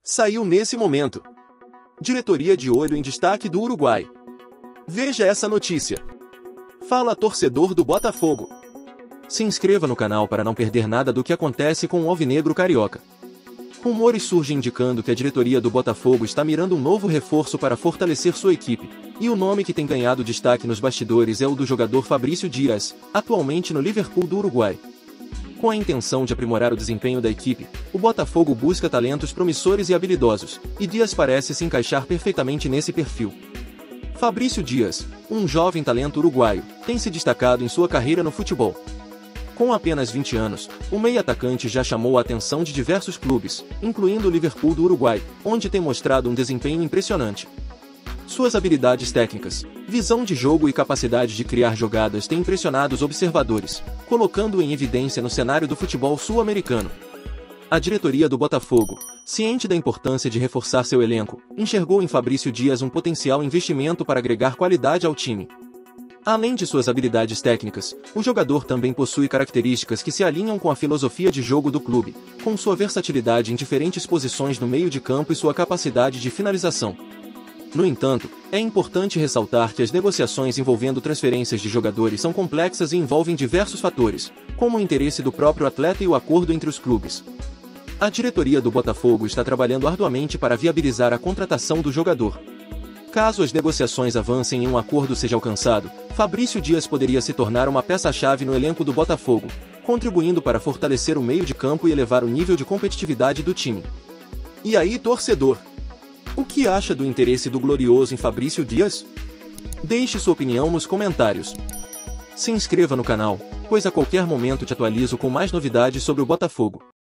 Saiu nesse momento. Diretoria de olho em destaque do Uruguai. Veja essa notícia. Fala torcedor do Botafogo. Se inscreva no canal para não perder nada do que acontece com o Alvinegro Carioca. Rumores surgem indicando que a diretoria do Botafogo está mirando um novo reforço para fortalecer sua equipe, e o nome que tem ganhado destaque nos bastidores é o do jogador Fabrício Dias, atualmente no Liverpool do Uruguai. Com a intenção de aprimorar o desempenho da equipe, o Botafogo busca talentos promissores e habilidosos, e Dias parece se encaixar perfeitamente nesse perfil. Fabrício Dias, um jovem talento uruguaio, tem se destacado em sua carreira no futebol. Com apenas 20 anos, o meio-atacante já chamou a atenção de diversos clubes, incluindo o Liverpool do Uruguai, onde tem mostrado um desempenho impressionante. Suas habilidades técnicas, visão de jogo e capacidade de criar jogadas têm impressionado os observadores, colocando-o em evidência no cenário do futebol sul-americano. A diretoria do Botafogo, ciente da importância de reforçar seu elenco, enxergou em Fabrício Dias um potencial investimento para agregar qualidade ao time. Além de suas habilidades técnicas, o jogador também possui características que se alinham com a filosofia de jogo do clube, com sua versatilidade em diferentes posições no meio de campo e sua capacidade de finalização. No entanto, é importante ressaltar que as negociações envolvendo transferências de jogadores são complexas e envolvem diversos fatores, como o interesse do próprio atleta e o acordo entre os clubes. A diretoria do Botafogo está trabalhando arduamente para viabilizar a contratação do jogador. Caso as negociações avancem e um acordo seja alcançado, Fabrício Dias poderia se tornar uma peça-chave no elenco do Botafogo, contribuindo para fortalecer o meio de campo e elevar o nível de competitividade do time. E aí, torcedor? O que acha do interesse do Glorioso em Fabrício Dias? Deixe sua opinião nos comentários. Se inscreva no canal, pois a qualquer momento te atualizo com mais novidades sobre o Botafogo.